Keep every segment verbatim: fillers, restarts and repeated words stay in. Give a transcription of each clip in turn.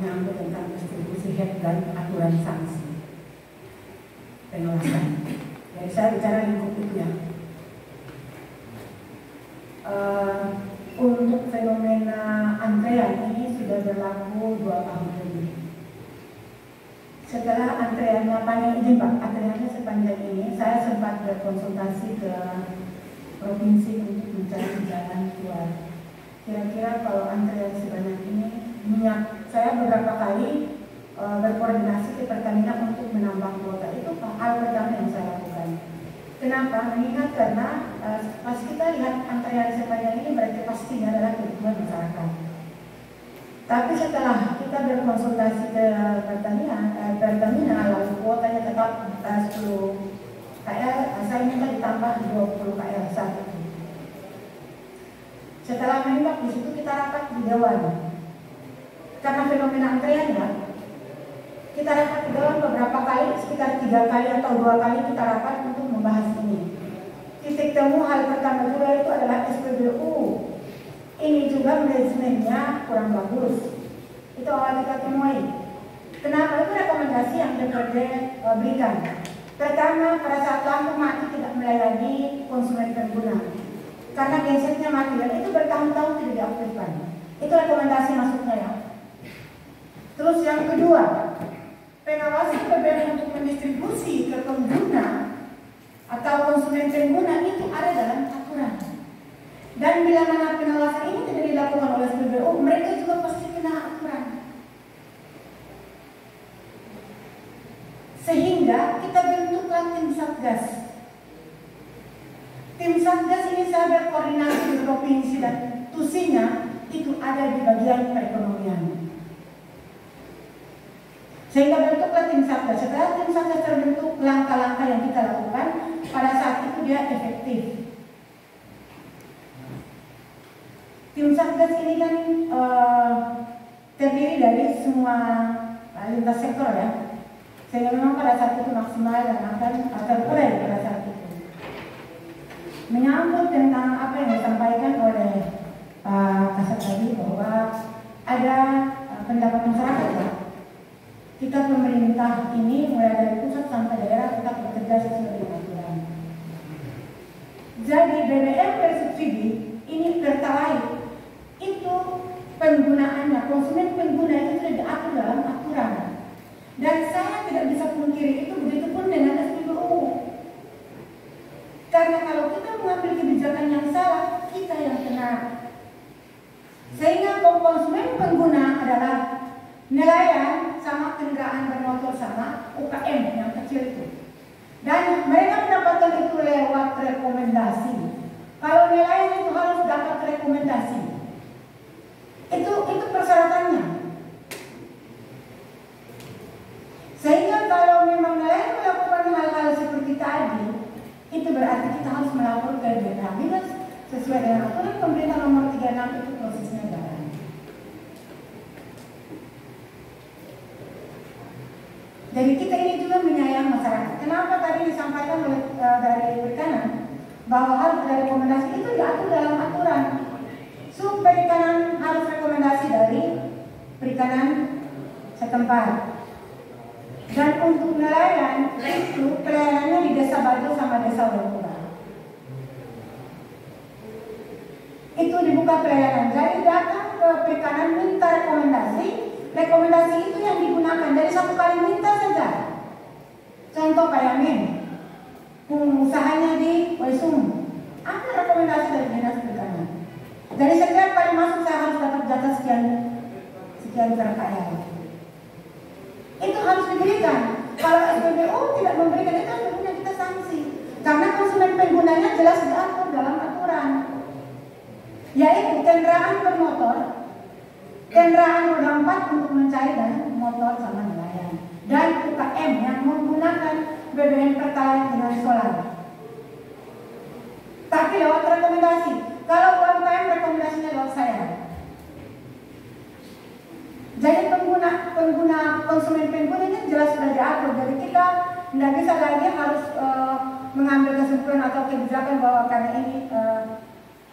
menyangkut tentang distribusi head dan aturan sanksi pengawasan. Jadi saya bicara lingkup itu ya. Uh, untuk fenomena antrean ini sudah berlaku dua tahun lebih. Setelah antreannya panjang, izin Pak, antreannya sepanjang ini, saya sempat berkonsultasi ke provinsi untuk mencari jalan keluar. Kira-kira kalau antrean sebanyak ini, minyak, saya beberapa kali e, berkoordinasi ke Pertamina untuk menambah kuota. Itu hal pertama yang saya lakukan. Kenapa? Mengingat karena e, pas kita lihat antrean sepanjang ini berarti pastinya adalah kebutuhan masyarakat. Tapi setelah kita berkonsultasi ke Pertamina, eh, Pertamina lalu kuotanya tetap eh, sepuluh K L, saya minta ditambah dua puluh K L saat itu. Setelah menembak di situ kita rapat di Dewan. Karena fenomena antrean ya, kita rapat di Dewan beberapa kali, sekitar tiga kali atau dua kali kita rapat untuk membahas ini. Titik temu hal pertama juga itu adalah S P B U. Ini juga manajemennya kurang bagus. Itu awal kita temui. Kenapa? Itu rekomendasi yang D P R D e, berikan. Pertama, pada saat lampu mati tidak melayani konsumen pengguna. Karena gensetnya mati dan itu bertahun-tahun tidak diaktifkan. Itu rekomendasi masuknya ya. Terus yang kedua, pengawasan B B M untuk mendistribusi ke pengguna atau konsumen pengguna itu ada dalam aturan. Dan bila mana pengawasan ini tidak dilakukan oleh S P B U, mereka juga pasti kena aturan. Sehingga kita bentuklah tim Satgas. Tim Satgas ini saya berkoordinasi di provinsi dan tusinya itu ada di bagian perekonomian. Sehingga bentuklah tim Satgas. Setelah tim Satgas terbentuk, langkah-langkah yang kita lakukan pada saat itu dia efektif. Tim Satgas ini kan uh, terdiri dari semua uh, lintas sektor ya. Sehingga memang pada saat itu maksimal dan akan terurai pada saat itu. Menyambut tentang apa yang disampaikan oleh Pak Kasat tadi bahwa ada uh, pendapat masyarakat ya. Kita pemerintah ini mulai dari pusat sampai daerah tetap bekerja sesuai dengan aturan. Jadi B B M bersubsidi ini pertalite itu penggunaannya, konsumen pengguna itu sudah diatur dalam aturan. Dan saya tidak bisa pungkiri itu, begitu pun dengan S P B U. Karena kalau kita mengambil kebijakan yang salah, kita yang kena. Sehingga konsumen pengguna adalah nelayan sama kendaraan bermotor sama U K M yang kecil itu. Dan mereka mendapatkan itu lewat rekomendasi. Kalau nelayan itu harus dapat rekomendasi. Itu itu persyaratannya. Sehingga kalau memang nelayan melakukan hal-hal seperti tadi, itu berarti kita harus melapor ke D P H Migas sesuai dengan aturan pemerintah nomor tiga puluh enam itu prosesnya jalan. Jadi kita ini juga menyayang masyarakat. Kenapa tadi disampaikan oleh uh, dari perikanan bahwa harus ada rekomendasi itu diatur dalam aturan. Sub perikanan harus rekomendasi dari perikanan setempat. Dan untuk nelayan itu pelayanannya di Desa Bajo sama Desa Wadapura. Itu dibuka pelayanan. Jadi datang ke perikanan minta rekomendasi. Rekomendasi itu yang digunakan dari satu kali minta saja. Contoh kayak ini, usahanya di Waisum. Apa rekomendasi dari dinas perikanan? Dari setiap kali masuk saya harus dapat jatah sekian sekian per K L. Itu harus diberikan. Kalau S P B U tidak memberikan itu, tentunya kita sanksi. Karena konsumen penggunanya jelas diatur dalam aturan. Yaitu kendaraan bermotor, kendaraan roda empat untuk mencari dan motor sama nelayan. Dan U K M yang menggunakan B B M pertalite dengan solar. Tapi lewat rekomendasi. Kalau U M K M rekomendasinya lewat saya. Jadi pengguna pengguna konsumen pengguna ini jelas sudah diatur. Jadi kita tidak bisa lagi harus uh, mengambil kesimpulan atau kebijakan bahwa karena ini uh,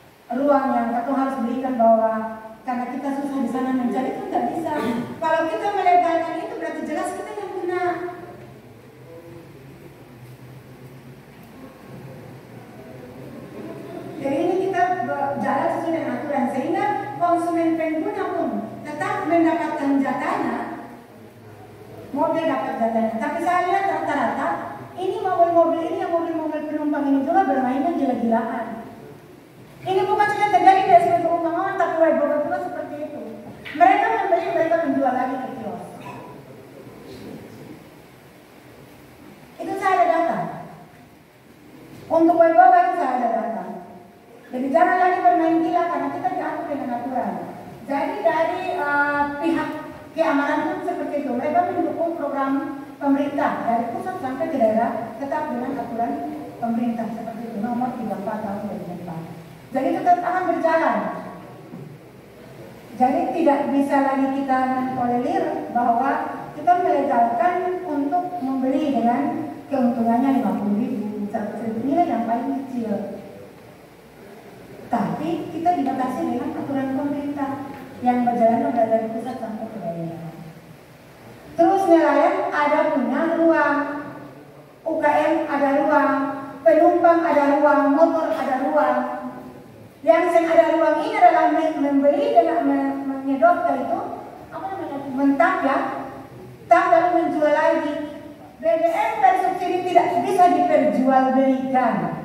ruang yang atau harus berikan bahwa karena kita susah di sana mencari, itu tidak bisa. Kalau kita jatahnya. Tapi saya lihat rata-rata ini mobil-mobil ini yang mobil-mobil penumpang ini juga bermainnya gila-gilaan. Ini bukan saja terjadi dari segi keuangan, tapi beberapa juga seperti itu. Mereka membeli, mereka menjual lagi ke kios. Itu saya ada data. Untuk Weboga itu saya ada data. Jadi jangan lagi bermain gila karena kita diatur dengan aturan. Jadi dari uh, pihak keamanan pun seperti itu. Mereka mendukung program pemerintah dari pusat sampai ke daerah tetap dengan aturan pemerintah seperti itu nomor tiga puluh empat tahun dua ribu empat. Jadi itu tetap akan berjalan. Jadi tidak bisa lagi kita mentolerir bahwa kita melegalkan untuk membeli dengan keuntungannya lima puluh ribu, seratus ribu, nilai yang paling kecil. Tapi kita dibatasi dengan aturan pemerintah yang berjalan dari pusat sampai ke daerah. Terus nelayan ada punya ruang, U K M ada ruang, penumpang ada ruang, motor ada ruang. Yang yang ada ruang ini adalah membeli dan menyedot itu apa namanya mentah ya, tak lalu menjual lagi. B B M dan subsidi tidak bisa diperjualbelikan.